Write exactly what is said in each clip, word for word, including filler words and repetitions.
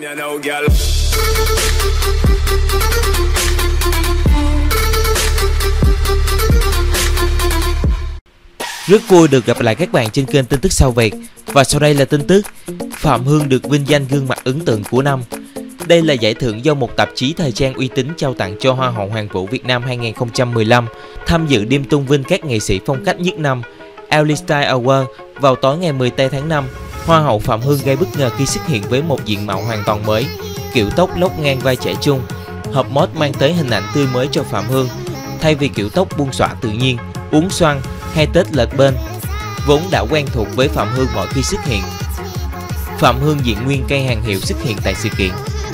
Rất vui được gặp lại các bạn trên kênh Tin Tức Sao Việt. Và sau đây là tin tức Phạm Hương được vinh danh gương mặt ấn tượng của năm. Đây là giải thưởng do một tạp chí thời trang uy tín trao tặng cho Hoa hậu Hoàn vũ Việt Nam hai không một lăm. Tham dự đêm tôn vinh các nghệ sĩ phong cách nhất năm Ellie Style Award vào tối ngày mười tây tháng năm. Hoa hậu Phạm Hương gây bất ngờ khi xuất hiện với một diện mạo hoàn toàn mới, kiểu tóc lóc ngang vai trẻ trung. Hộp mode mang tới hình ảnh tươi mới cho Phạm Hương. Thay vì kiểu tóc buông xõa tự nhiên, uốn xoăn hay tết lệch bên, vốn đã quen thuộc với Phạm Hương mỗi khi xuất hiện. Phạm Hương diện nguyên cây hàng hiệu xuất hiện tại sự kiện.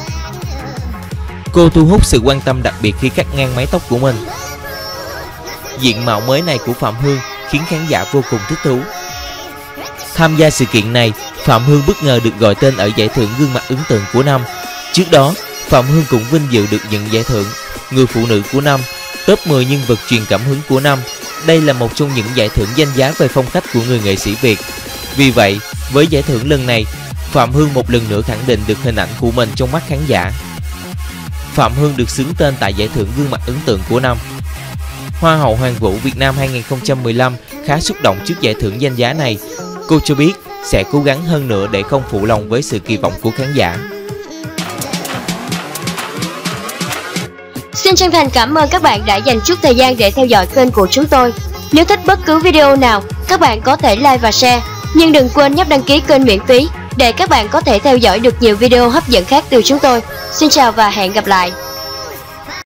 Cô thu hút sự quan tâm đặc biệt khi cắt ngang mái tóc của mình. Diện mạo mới này của Phạm Hương khiến khán giả vô cùng thích thú. Tham gia sự kiện này, Phạm Hương bất ngờ được gọi tên ở giải thưởng gương mặt ấn tượng của năm. Trước đó, Phạm Hương cũng vinh dự được nhận giải thưởng Người phụ nữ của năm, top mười nhân vật truyền cảm hứng của năm. Đây là một trong những giải thưởng danh giá về phong cách của người nghệ sĩ Việt. Vì vậy, với giải thưởng lần này, Phạm Hương một lần nữa khẳng định được hình ảnh của mình trong mắt khán giả. Phạm Hương được xướng tên tại giải thưởng gương mặt ấn tượng của năm. Hoa hậu Hoàn vũ Việt Nam hai không một lăm khá xúc động trước giải thưởng danh giá này. Cô cho biết sẽ cố gắng hơn nữa để không phụ lòng với sự kỳ vọng của khán giả. Xin chân thành cảm ơn các bạn đã dành chút thời gian để theo dõi kênh của chúng tôi. Nếu thích bất cứ video nào, các bạn có thể like và share. Nhưng đừng quên nhấp đăng ký kênh miễn phí để các bạn có thể theo dõi được nhiều video hấp dẫn khác từ chúng tôi. Xin chào và hẹn gặp lại.